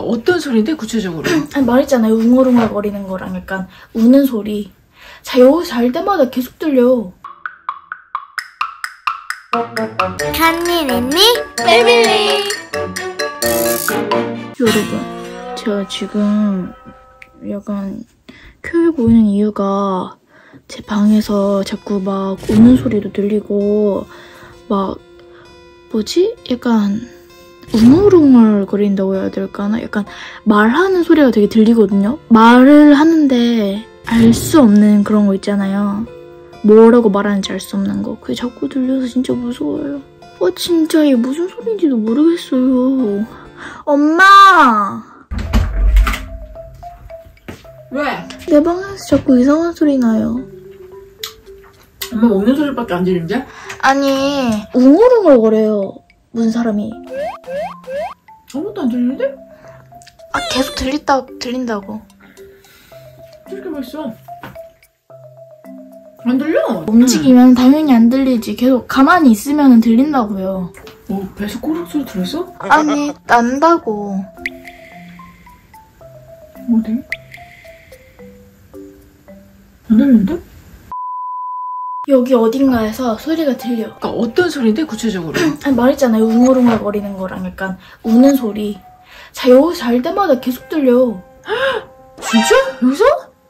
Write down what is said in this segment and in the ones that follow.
어떤 소리인데 구체적으로? 아니, 말했잖아요. 웅얼웅얼 거리는 거랑 약간 우는 소리. 자, 여기 잘 때마다 계속 들려. 간니네니 패밀리. 여러분, 제가 지금 약간 켜해 보이는 이유가 제 방에서 자꾸 막 우는 소리도 들리고 막 뭐지? 약간 웅얼웅얼 거린다고 해야 될까나? 약간 말하는 소리가 되게 들리거든요? 말을 하는데 알 수 없는 그런 거 있잖아요. 뭐라고 말하는지 알 수 없는 거. 그게 자꾸 들려서 진짜 무서워요. 진짜 이게 무슨 소리인지도 모르겠어요. 엄마! 왜? 내 방에서 자꾸 이상한 소리 나요. 엄마 우는 소리밖에 안 들리는데? 아니, 웅얼웅얼 거려요. 무슨 사람이. 아무것도 안 들리는데? 계속 들린다고. 이렇게 벌써 안 들려? 움직이면 당연히 안 들리지. 계속 가만히 있으면 들린다고요. 배에서 꼬르륵 소리 들었어? 아니, 난다고. 어디? 안 들리는데? 여기 어딘가에서 소리가 들려. 그러니까 어떤 소리인데 구체적으로? 아니, 말했잖아요. 웅얼웅얼 거리는 거랑 약간 우는 소리. 자, 여기 잘 때마다 계속 들려. 진짜? 여기서?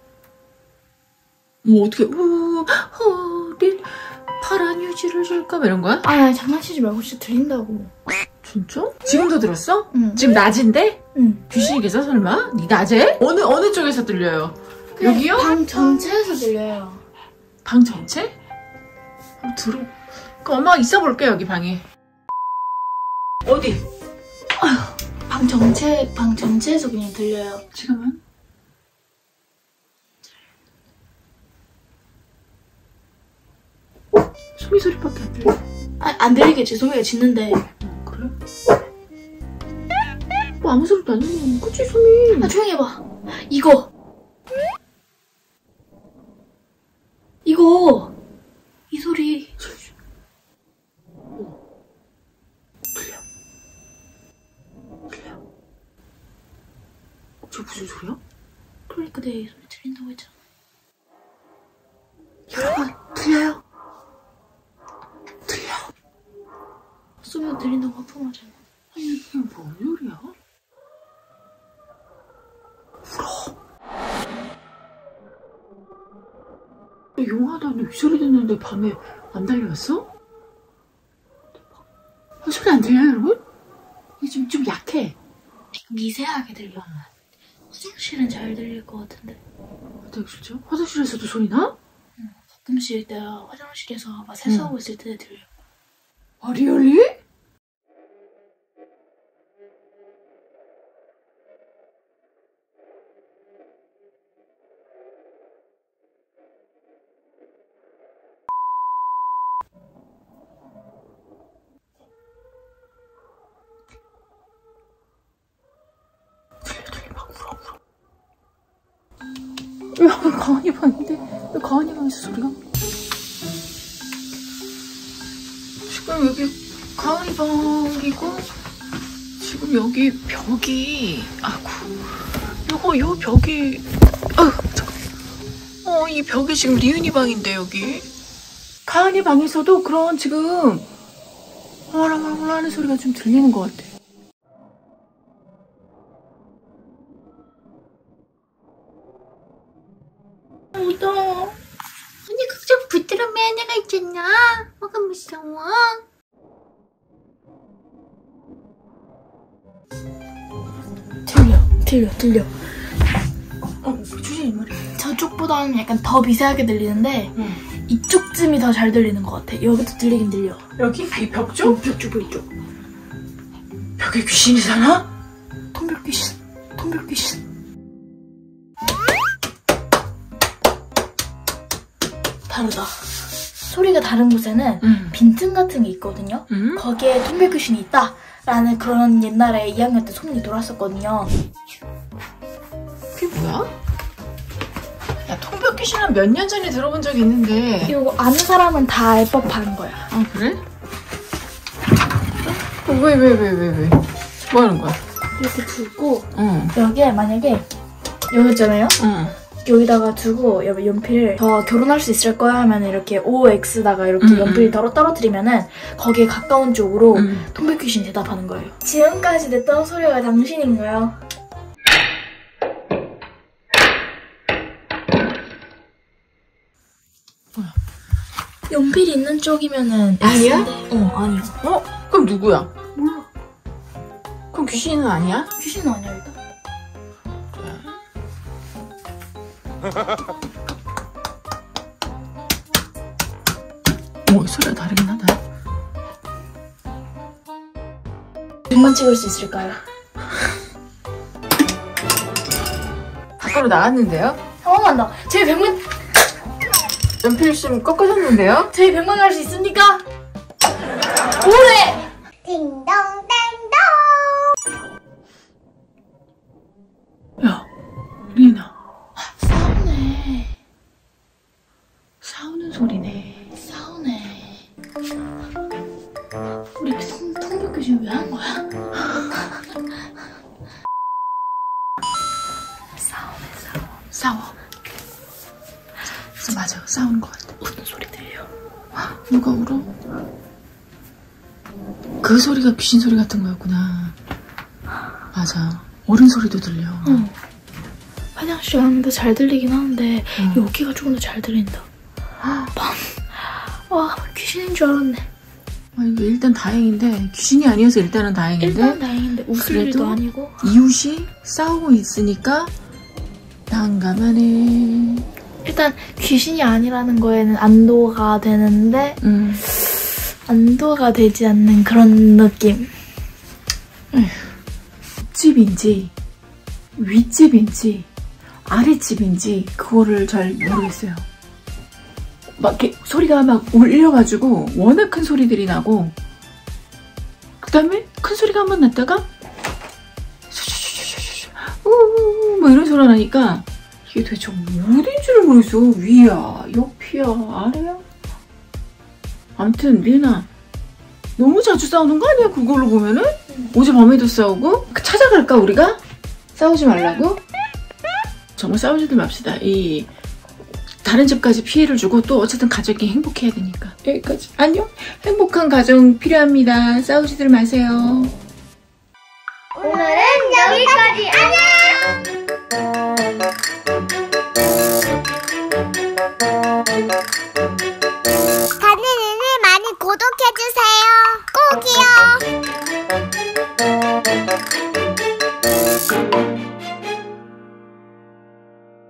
어떻게 우리 파란 휴지를 줄까? 이런 거야? 아니, 장난치지 말고 진짜 들린다고. 진짜? 지금도 들었어? 응. 지금 낮인데? 응. 귀신이 계속 설마? 니 낮에? 어느 쪽에서 들려요? 여기요? 방 전체에서 들려요. 방 전체? 들어. 그럼 엄마가 있어 볼게 여기 방에. 어디? 방 전체에서 그냥 들려요. 지금은? 소미 소리밖에 안 들려. 안 들리겠지. 소미가 짖는데. 그래? 뭐 아무 소리도 안 들리는 그치 소미? 조용히 해봐. 이거. 이 소리. 들려. 저 무슨 소리야? 그러니까 내 소리 들린다고 했잖아. 여러분 들려요? 소미가 들린다고 하품하잖아. 아니 이게 뭔 소리야? 울어. 용하다니 이 소리 듣는데 밤에 안 달려왔어? 대박. 소리 안 들려요 여러분? 이게 좀 약해. 미세하게 들려. 화장실은 잘 들릴 것 같은데. 진짜? 화장실에서도 소리 나? 응. 가끔씩 내가 화장실에서 막 세수하고 있을 때 들려. 리얼리? 들려 막 울어. 야 가은이 방인데 왜 가은이 방에서 소리가? 지금 여기 가은이 방이고 지금 여기 벽이 요 벽이 잠깐 이 벽이 지금 리은이 방인데 여기 가은이 방에서도 그런 지금 헐렁헐렁 하는 소리가 좀 들리는 것 같아. 무서워. 언니 걱정 붙들어 매너가 있잖아. 뭐가 무서워? 들려. 주제 이 말이야. 저쪽보다는 약간 더 미세하게 들리는데 이쪽쯤이 더 잘 들리는 것 같아. 여기도 들리긴 들려. 여기? 이 벽 쪽? 벽 쪽. 벽에 귀신이 사나? 통별 귀신. 다르다. 소리가 다른 곳에는 빈틈 같은 게 있거든요. 거기에 통별 귀신이 있다 라는 그런 옛날에 2학년 때 소문이 돌았었거든요. 그게 뭐야? 야 통벽 귀신은 몇 년 전에 들어본 적이 있는데 이거 아는 사람은 다 알 법한 거야. 아 그래? 왜? 뭐 하는 거야? 이렇게 두고 응. 여기에 만약에 여기 있잖아요? 응. 여기다가 두고 연필을 저 결혼할 수 있을 거야 하면 이렇게 OX다가 이렇게 연필 떨어뜨리면은 거기에 가까운 쪽으로 통백귀신 대답하는 거예요. 지금까지 냈던 소리가 당신인가요? 뭐야? 연필이 있는 쪽이면은 아니야? X인데. 아니야. 그럼 누구야? 몰라. 그럼 귀신은 아니야? 귀신은 아니야 일단. 소리가 다르긴 하다. 100만 찍을 수 있을까요? 밖으로 나왔는데요? 당황한다. 제 100만 연필심 꺾어졌는데요? 제 100만 갈 수 있습니까? 오래. 딩동댕동. 야, 리나. 싸우네. 싸우는 소리네. 싸우네. 우리 통백귀신 왜 한 거야? 싸워. 맞아, 싸우는 것 같아. 우는 소리 들려. 누가 울어? 그 소리가 귀신 소리 같은 거였구나. 맞아. 어른 소리도 들려. 응. 화장실 가는데 잘 들리긴 하는데 여기가 조금 더 잘 들린다. 와, 귀신인 줄 알았네. 이거 일단 다행인데 귀신이 아니어서 일단은 다행인데 일단 다행인데 웃을 일도 그래도 아니고. 이웃이 싸우고 있으니까 난감하네. 일단 귀신이 아니라는 거에는 안도가 되는데 안도가 되지 않는 그런 느낌. 집인지 윗집인지 아랫집인지 그거를 잘 모르겠어요. 막 이렇게 소리가 막 울려가지고 워낙 큰 소리들이 나고 그 다음에 큰 소리가 한 번 났다가 우우우 뭐 이런 소리가 나니까 이게 도대체 어딘지를 모르겠어. 위야 옆이야 아래야. 아무튼 리나 너무 자주 싸우는 거 아니야 그걸로 보면은? 어젯밤에도 싸우고 찾아갈까 우리가? 싸우지 말라고? 정말 싸우지들 맙시다. 이 다른 집까지 피해를 주고 또 어쨌든 가족이 행복해야 되니까. 여기까지. 안녕. 행복한 가정 필요합니다. 싸우지들 마세요. 오늘은 여기까지.